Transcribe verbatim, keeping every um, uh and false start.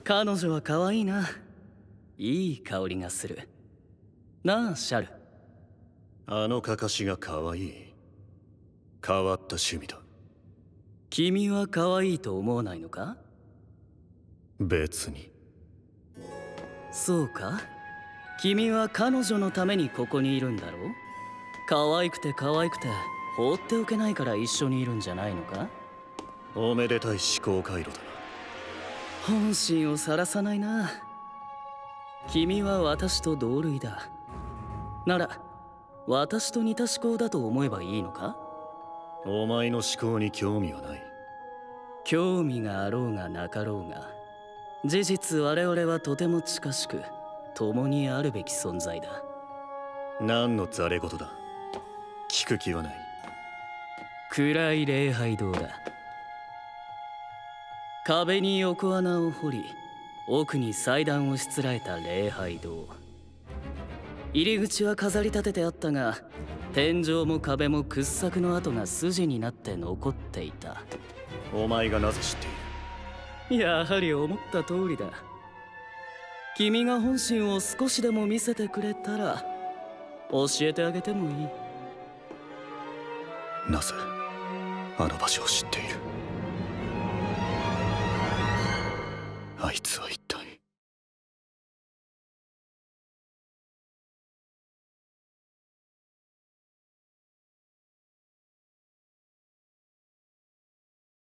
彼女は可愛いな。いい香りがする。なあ、シャル。 あのカカシが可愛い。変わった趣味だ。 君は可愛いと思わないのか？ 別に。 そうか？君は彼女のためにここにいるんだろう？可愛くて可愛くて放っておけないから一緒にいるんじゃないのか？ おめでたい思考回路だな。 本心をさらさないな。君は私と同類だ。なら私と似た思考だと思えばいいのか？ お前の思考に興味はない。 興味があろうがなかろうが、事実我々はとても近しく共にあるべき存在だ。 何のざれ言だ。聞く気はない。 暗い礼拝堂だ。壁に横穴を掘り、奥に祭壇をしつらえた礼拝堂。入り口は飾り立ててあったが、天井も壁も掘削の跡が筋になって残っていた。 お前がなぜ知っている？ やはり思った通りだ。君が本心を少しでも見せてくれたら教えてあげてもいい。 なぜあの場所を知っている？